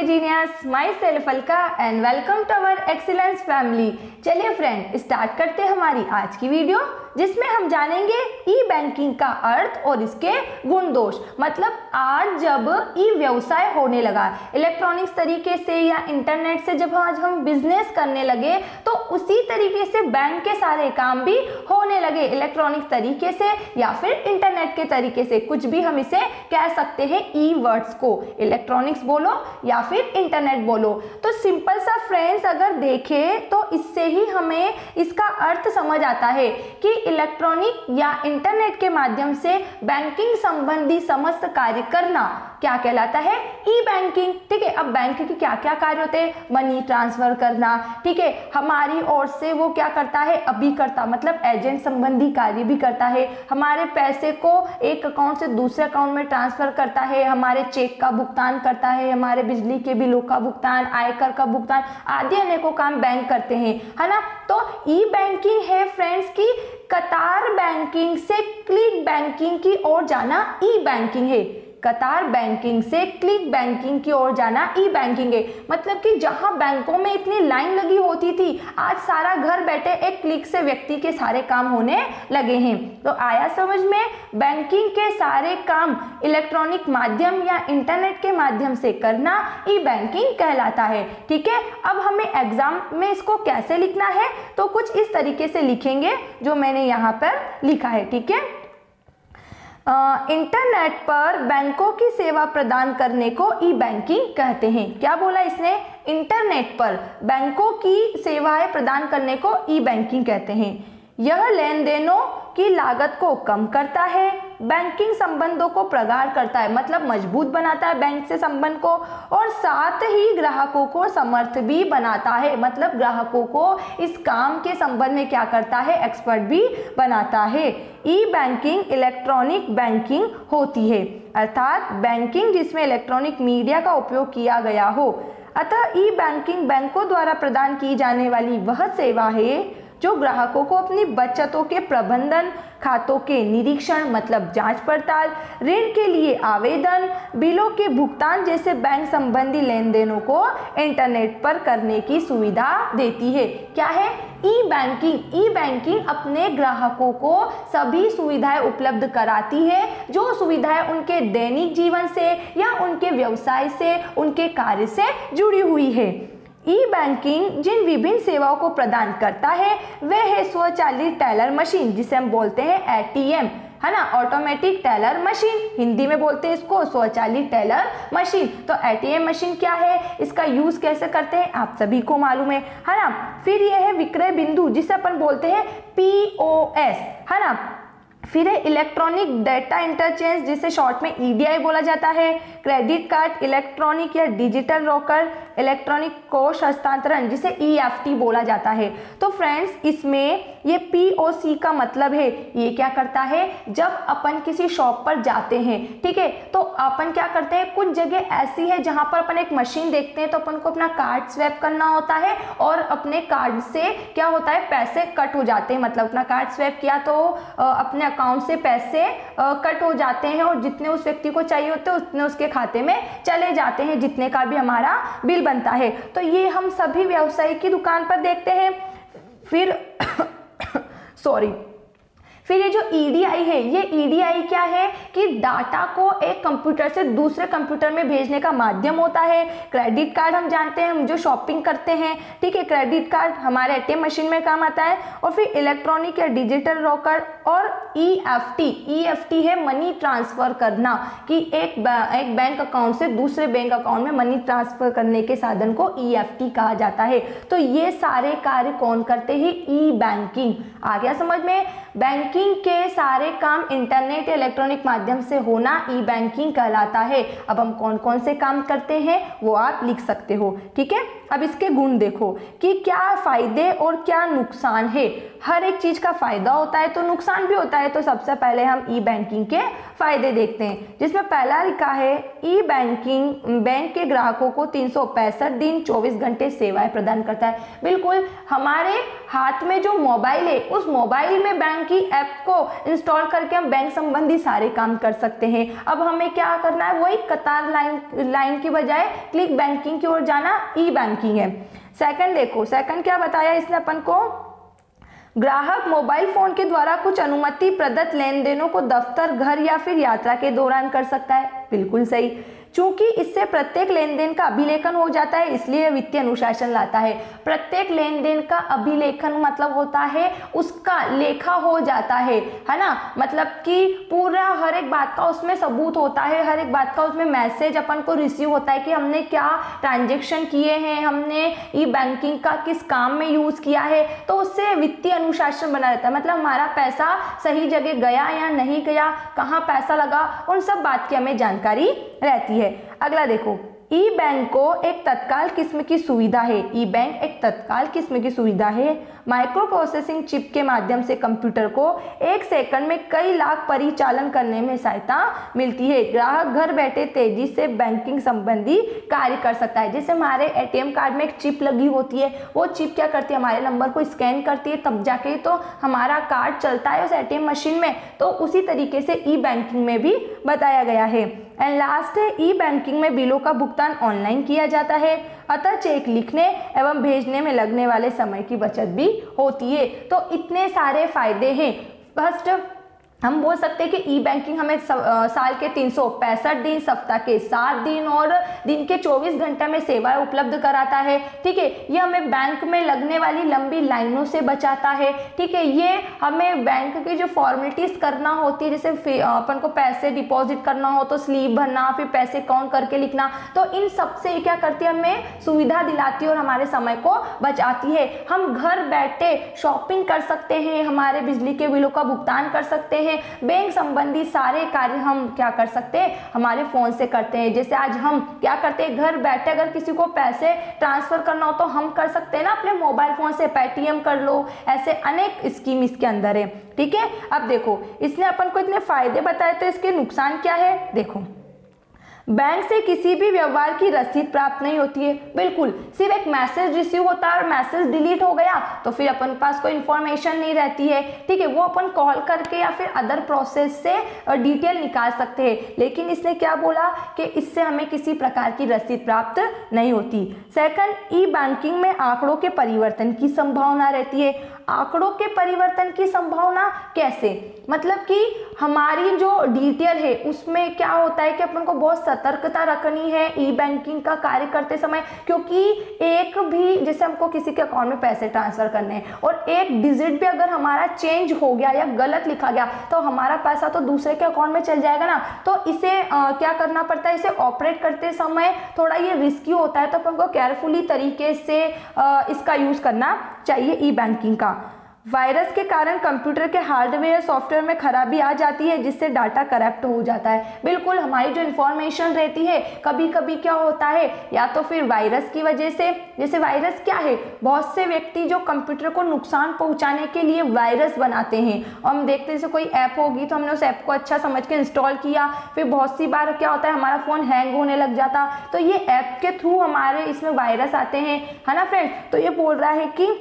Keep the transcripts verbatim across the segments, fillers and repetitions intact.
Genius, myself Alka and welcome to our excellence family. चलिए friend, start करते हैं हमारी आज की वीडियो, जिसमें हम जानेंगे ई बैंकिंग का अर्थ और इसके गुण दोष। मतलब आज जब ई व्यवसाय होने लगा, इलेक्ट्रॉनिक्स तरीके से या इंटरनेट से जब आज हम बिजनेस करने लगे, तो उसी तरीके से बैंक के सारे काम भी होने लगे इलेक्ट्रॉनिक तरीके से या फिर इंटरनेट के तरीके से। कुछ भी हम इसे कह सकते हैं ई वर्ड्स को, इलेक्ट्रॉनिक्स बोलो या फिर इंटरनेट बोलो। तो सिंपल सा फ्रेंड्स अगर देखें तो इससे ही हमें इसका अर्थ समझ आता है कि इलेक्ट्रॉनिक या इंटरनेट के माध्यम से बैंकिंग संबंधी समस्त कार्य करना क्या कहलाता है, ई बैंकिंग। ठीक है, अब बैंक के क्या क्या कार्य होते हैं, मनी ट्रांसफर करना, ठीक है, हमारी ओर से वो क्या करता है, अभिकर्ता मतलब एजेंट संबंधी कार्य भी करता है, हमारे पैसे को एक अकाउंट से दूसरे अकाउंट में ट्रांसफर करता है, हमारे चेक का भुगतान करता है, हमारे बिजली के बिलों का भुगतान, आयकर का भुगतान आदि अनेकों काम बैंक करते हैं, है ना। तो ई बैंकिंग है फ्रेंड्स की कतार बैंकिंग से क्लिक बैंकिंग की ओर जाना ई बैंकिंग है। कतार बैंकिंग से क्लिक बैंकिंग की ओर जाना ई बैंकिंग है। मतलब कि जहां बैंकों में इतनी लाइन लगी होती थी, आज सारा घर बैठे एक क्लिक से व्यक्ति के सारे काम होने लगे हैं। तो आया समझ में, बैंकिंग के सारे काम इलेक्ट्रॉनिक माध्यम या इंटरनेट के माध्यम से करना ई बैंकिंग कहलाता है। ठीक है, अब हमें एग्जाम में इसको कैसे लिखना है, तो कुछ इस तरीके से लिखेंगे जो मैंने यहाँ पर लिखा है। ठीक है, इंटरनेट uh, पर बैंकों की सेवा प्रदान करने को ई बैंकिंग कहते हैं। क्या बोला इसने, इंटरनेट पर बैंकों की सेवाएं प्रदान करने को ई बैंकिंग कहते हैं। यह लेन देनों की लागत को कम करता है, बैंकिंग संबंधों को प्रगाढ़ करता है मतलब मजबूत बनाता है बैंक से संबंध को, और साथ ही ग्राहकों को समर्थ भी बनाता है मतलब ग्राहकों को इस काम के संबंध में क्या करता है, एक्सपर्ट भी बनाता है। ई बैंकिंग इलेक्ट्रॉनिक बैंकिंग होती है, अर्थात बैंकिंग जिसमें इलेक्ट्रॉनिक मीडिया का उपयोग किया गया हो। अतः ई बैंकिंग बैंकों द्वारा प्रदान की जाने वाली वह सेवा है जो ग्राहकों को अपनी बचतों के प्रबंधन, खातों के निरीक्षण मतलब जांच पड़ताल, ऋण के लिए आवेदन, बिलों के भुगतान जैसे बैंक संबंधी लेन देनों को इंटरनेट पर करने की सुविधा देती है। क्या है, ई बैंकिंग। ई बैंकिंग अपने ग्राहकों को सभी सुविधाएं उपलब्ध कराती है जो सुविधाएं उनके दैनिक जीवन से या उनके व्यवसाय से, उनके कार्य से जुड़ी हुई है। ई बैंकिंग जिन विभिन्न सेवाओं को प्रदान करता है वह है स्वचालित टेलर मशीन, जिसे हम बोलते हैं ए टी एम, है ना, ऑटोमेटिक टेलर मशीन, हिंदी में बोलते हैं इसको स्वचालित टेलर मशीन। तो ए टी एम मशीन क्या है, इसका यूज कैसे करते हैं आप सभी को मालूम है, है ना। फिर यह है विक्रय बिंदु, जिसे अपन बोलते हैं पी ओ एस, है ना। फिर है इलेक्ट्रॉनिक डेटा इंटरचेंज, जिसे शॉर्ट में ई डी आई बोला जाता है। क्रेडिट कार्ड, इलेक्ट्रॉनिक या डिजिटल रॉकर, इलेक्ट्रॉनिक कोष हस्तांतरण, जिसे ई एफ टी बोला जाता है। तो फ्रेंड्स इसमें ये पी ओ सी का मतलब है, ये क्या करता है, जब अपन किसी शॉप पर जाते हैं, ठीक है, तो अपन क्या करते हैं, कुछ जगह ऐसी है जहां पर अपन एक मशीन देखते हैं तो अपन को अपना कार्ड स्वैप करना होता है और अपने कार्ड से क्या होता है, पैसे कट हो जाते हैं। मतलब अपना कार्ड स्वैप किया तो अपने अकाउंट से पैसे कट हो जाते हैं और जितने उस व्यक्ति को चाहिए होते हैं उतने उसके खाते में चले जाते हैं, जितने का भी हमारा बिल बनता है। तो ये हम सभी व्यवसायी की दुकान पर देखते हैं। फिर सॉरी फिर ये जो ई डी आई है, ये ई डी आई क्या है कि डाटा को एक कंप्यूटर से दूसरे कंप्यूटर में भेजने का माध्यम होता है। क्रेडिट कार्ड हम जानते हैं, हम जो शॉपिंग करते हैं, ठीक है, क्रेडिट कार्ड हमारे ए टी एम मशीन में काम आता है। और फिर इलेक्ट्रॉनिक या डिजिटल रॉकर और E F T. E F T है मनी ट्रांसफर करना, कि एक एक बैंक अकाउंट से दूसरे बैंक अकाउंट में मनी ट्रांसफर करने के साधन को ई एफ टी कहा जाता है। तो ये सारे कार्य कौन करते हैं, ई बैंकिंग। आ गया समझ में, बैंकिंग के सारे काम इंटरनेट या इलेक्ट्रॉनिक माध्यम से होना ई बैंकिंग कहलाता है। अब हम कौन कौन से काम करते हैं वो आप लिख सकते हो। ठीक है, अब इसके गुण देखो कि क्या फायदे और क्या नुकसान है, हर एक चीज़ का फ़ायदा होता है तो नुकसान भी होता है। तो सबसे पहले हम ई बैंकिंग के फ़ायदे देखते हैं, जिसमें पहला लिखा है ई बैंकिंग बैंक के ग्राहकों को तीन सौ पैंसठ दिन चौबीस घंटे सेवाएं प्रदान करता है। बिल्कुल, हमारे हाथ में जो मोबाइल है उस मोबाइल में बैंक की ऐप को इंस्टॉल करके हम बैंक संबंधी सारे काम कर सकते हैं। अब हमें क्या करना है, वही कतार लाइन लाइन की बजाय क्लिक बैंकिंग की ओर जाना ई बैंकिंग है। सेकंड देखो, सेकंड क्या बताया इसने अपन को, ग्राहक मोबाइल फोन के द्वारा कुछ अनुमति प्रदत्त लेन देनों को दफ्तर, घर या फिर यात्रा के दौरान कर सकता है। बिल्कुल सही, चूंकि इससे प्रत्येक लेन देन का अभिलेखन हो जाता है इसलिए वित्तीय अनुशासन लाता है। प्रत्येक लेन देन का अभिलेखन मतलब होता है उसका लेखा हो जाता है, है ना, मतलब कि पूरा हर एक बात का उसमें सबूत होता है, हर एक बात का उसमें मैसेज अपन को रिसीव होता है कि हमने क्या ट्रांजेक्शन किए हैं, हमने ई बैंकिंग का किस काम में यूज किया है। तो उससे वित्तीय अनुशासन बना रहता है, मतलब हमारा पैसा सही जगह गया या नहीं गया, कहाँ पैसा लगा, उन सब बात की हमें जानकारी रहती है। अगला देखो, ई बैंक को एक तत्काल किस्म की सुविधा है। ई बैंक एक तत्काल किस्म की सुविधा है। माइक्रो प्रोसेसिंग चिप के माध्यम से कंप्यूटर को एक सेकंड में कई लाख परिचालन करने में सहायता मिलती है। ग्राहक घर बैठे तेजी से बैंकिंग संबंधी कार्य कर सकता है। जैसे हमारे एटीएम कार्ड में एक चिप लगी होती है, वो चिप क्या करती है, हमारे नंबर को स्कैन करती है, तब जाके तो हमारा कार्ड चलता है उस एटीएम मशीन में। तो उसी तरीके से ई बैंकिंग में भी बताया गया है। एंड लास्ट है, ई बैंकिंग में बिलों का भुगतान ऑनलाइन किया जाता है, अतः चेक लिखने एवं भेजने में लगने वाले समय की बचत भी होती है। तो इतने सारे फायदे हैं। फर्स्ट हम बोल सकते हैं कि ई बैंकिंग हमें साल के तीन सौ पैंसठ दिन, सप्ताह के सात दिन और दिन के चौबीस घंटे में सेवाएं उपलब्ध कराता है। ठीक है, ये हमें बैंक में लगने वाली लंबी लाइनों से बचाता है। ठीक है, ये हमें बैंक की जो फॉर्मेलिटीज करना होती है, जैसे अपन को पैसे डिपॉजिट करना हो तो स्लीप भरना, फिर पैसे काउंट करके लिखना, तो इन सब से क्या करती है, हमें सुविधा दिलाती है और हमारे समय को बचाती है। हम घर बैठे शॉपिंग कर सकते हैं, हमारे बिजली के बिलों का भुगतान कर सकते हैं, बैंक संबंधी सारे कार्य हम क्या कर सकते हैं, हमारे फोन से करते हैं। जैसे आज हम क्या करते हैं, घर बैठे अगर किसी को पैसे ट्रांसफर करना हो तो हम कर सकते हैं ना अपने मोबाइल फोन से, पेटीएम कर लो, ऐसे अनेक स्कीम इसके अंदर है। ठीक है, अब देखो इसने अपन को इतने फायदे बताए तो इसके नुकसान क्या है। देखो, बैंक से किसी भी व्यवहार की रसीद प्राप्त नहीं होती है। बिल्कुल, सिर्फ एक मैसेज रिसीव होता है और मैसेज डिलीट हो गया तो फिर अपन पास कोई इंफॉर्मेशन नहीं रहती है। ठीक है, वो अपन कॉल करके या फिर अदर प्रोसेस से डिटेल निकाल सकते हैं। लेकिन इसने क्या बोला कि इससे हमें किसी प्रकार की रसीद प्राप्त नहीं होती। सेकंड, ई बैंकिंग में आंकड़ों के परिवर्तन की संभावना रहती है। आंकड़ों के परिवर्तन की संभावना कैसे, मतलब कि हमारी जो डिटेल है उसमें क्या होता है कि अपन को बहुत सतर्कता रखनी है ई बैंकिंग का कार्य करते समय, क्योंकि एक भी, जैसे हमको किसी के अकाउंट में पैसे ट्रांसफर करने हैं और एक डिजिट भी अगर हमारा चेंज हो गया या गलत लिखा गया तो हमारा पैसा तो दूसरे के अकाउंट में चल जाएगा ना। तो इसे आ, क्या करना पड़ता है, इसे ऑपरेट करते समय थोड़ा ये रिस्की होता है, तो अपन को केयरफुली तरीके से आ, इसका यूज करना चाहिए ई बैंकिंग का। वायरस के कारण कंप्यूटर के हार्डवेयर सॉफ्टवेयर में खराबी आ जाती है जिससे डाटा करप्ट हो जाता है। बिल्कुल, हमारी जो इन्फॉर्मेशन रहती है कभी कभी क्या होता है, या तो फिर वायरस की वजह से, जैसे वायरस क्या है, बहुत से व्यक्ति जो कंप्यूटर को नुकसान पहुंचाने के लिए वायरस बनाते हैं। और हम देखते हैं जैसे कोई ऐप होगी तो हमने उस ऐप को अच्छा समझ के इंस्टॉल किया, फिर बहुत सी बार क्या होता है हमारा फ़ोन हैंग होने लग जाता, तो ये ऐप के थ्रू हमारे इसमें वायरस आते हैं, है ना फ्रेंड्स। तो ये बोल रहा है कि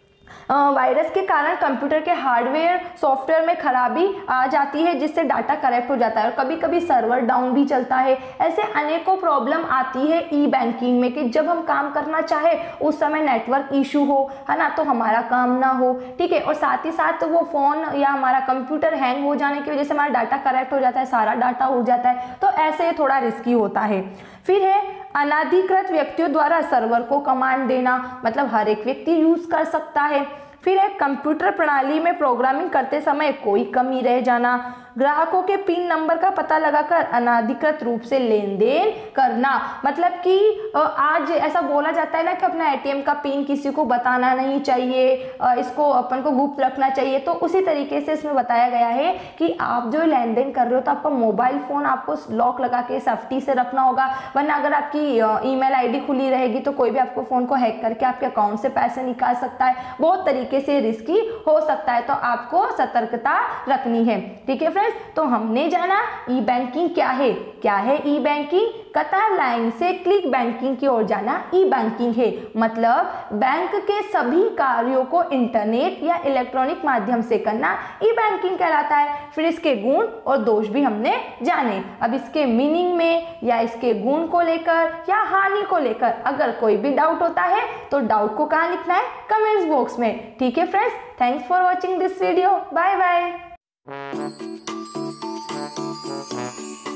वायरस के कारण कंप्यूटर के हार्डवेयर सॉफ्टवेयर में खराबी आ जाती है जिससे डाटा करप्ट हो जाता है और कभी कभी सर्वर डाउन भी चलता है। ऐसे अनेकों प्रॉब्लम आती है ई बैंकिंग में कि जब हम काम करना चाहे उस समय नेटवर्क इशू हो, है ना, तो हमारा काम ना हो। ठीक है, और साथ ही साथ वो फ़ोन या हमारा कंप्यूटर हैंग हो जाने की वजह से हमारा डाटा करप्ट हो जाता है, सारा डाटा उड़ जाता है, तो ऐसे थोड़ा रिस्की होता है। फिर है अनाधिकृत व्यक्तियों द्वारा सर्वर को कमांड देना, मतलब हर एक व्यक्ति यूज कर सकता है। फिर एक कंप्यूटर प्रणाली में प्रोग्रामिंग करते समय कोई कमी रह जाना, ग्राहकों के पिन नंबर का पता लगाकर अनाधिकृत रूप से लेन देन करना, मतलब कि आज ऐसा बोला जाता है ना कि अपना एटीएम का पिन किसी को बताना नहीं चाहिए, इसको अपन को गुप्त रखना चाहिए। तो उसी तरीके से इसमें बताया गया है कि आप जो लेन देन कर रहे हो तो आपका मोबाइल फ़ोन आपको लॉक लगा के सेफ्टी से रखना होगा, वरना अगर आपकी ईमेल आईडी खुली रहेगी तो कोई भी आपको फ़ोन को हैक करके आपके अकाउंट से पैसे निकाल सकता है। बहुत तरीके तरीके से रिस्की हो सकता है, तो आपको सतर्कता रखनी है। ठीक है फ्रेंड्स, तो हमने जाना ई बैंकिंग क्या है। क्या है ई बैंकिंग? कतार लाइन से क्लिक बैंकिंग की ओर जाना ई बैंकिंग है। मतलब बैंक के सभी कार्यों को इंटरनेट या इलेक्ट्रॉनिक माध्यम से करना ई बैंकिंग कहलाता है। फिर इसके गुण और दोष भी हमने जाने। अब इसके मीनिंग में या इसके गुण को लेकर या हानि को लेकर अगर कोई भी डाउट होता है तो डाउट को कहाँ लिखना है? कमेंट्स बॉक्स में। ठीक है friends, thanks for watching this video. Bye bye.